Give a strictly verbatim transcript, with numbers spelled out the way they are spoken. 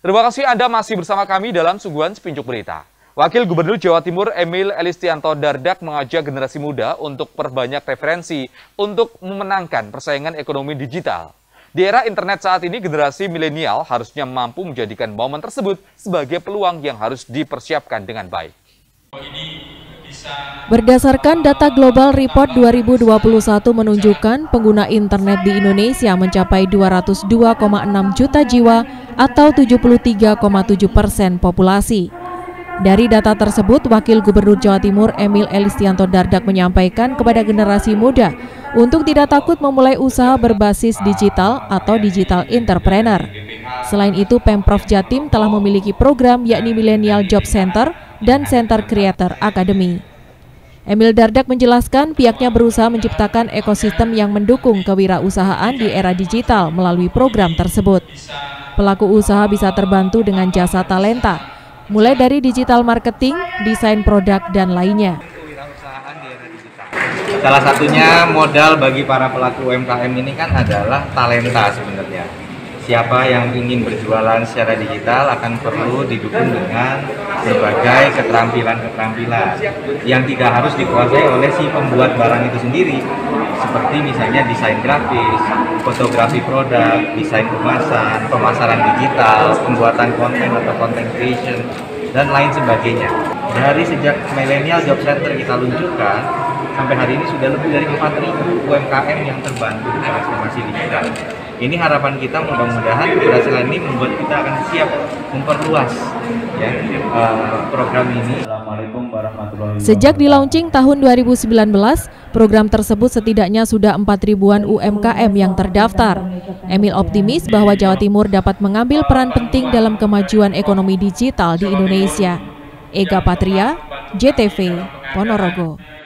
Terima kasih Anda masih bersama kami dalam Suguhan Sepinjuk Berita. Wakil Gubernur Jawa Timur Emil Elistianto Dardak mengajak generasi muda untuk perbanyak referensi untuk memenangkan persaingan ekonomi digital. Di era internet saat ini, generasi milenial harusnya mampu menjadikan momen tersebut sebagai peluang yang harus dipersiapkan dengan baik. Berdasarkan data Global Report dua ribu dua puluh satu menunjukkan pengguna internet di Indonesia mencapai dua ratus dua koma enam juta jiwa atau tujuh puluh tiga koma tujuh persen populasi. Dari data tersebut, Wakil Gubernur Jawa Timur Emil Elistianto Dardak menyampaikan kepada generasi muda untuk tidak takut memulai usaha berbasis digital atau digital entrepreneur. Selain itu, Pemprov Jatim telah memiliki program yakni Millennial Job Center dan Center Creator Academy. Emil Dardak menjelaskan pihaknya berusaha menciptakan ekosistem yang mendukung kewirausahaan di era digital melalui program tersebut. Pelaku usaha bisa terbantu dengan jasa talenta, mulai dari digital marketing, desain produk, dan lainnya. Salah satunya modal bagi para pelaku U M K M ini kan adalah talenta sebenarnya. Siapa yang ingin berjualan secara digital akan perlu didukung dengan berbagai keterampilan-keterampilan yang tidak harus dikuasai oleh si pembuat barang itu sendiri, seperti misalnya desain grafis, fotografi produk, desain kemasan, pemasaran digital, pembuatan konten atau content creation, dan lain sebagainya. Dari sejak Millennial Job Center kita luncurkan, sampai hari ini sudah lebih dari empat ribu U M K M yang terbantu di transformasi digital. Ini harapan kita, mudah-mudahan keberhasilan ini membuat kita akan siap memperluas ya, uh, program ini. Assalamualaikum warahmatullahi wabarakatuh. Sejak di launching tahun dua ribu sembilan belas, program tersebut setidaknya sudah empat ribuan U M K M yang terdaftar. Emil optimis bahwa Jawa Timur dapat mengambil peran penting dalam kemajuan ekonomi digital di Indonesia. Ega Patria, J T V, Ponorogo.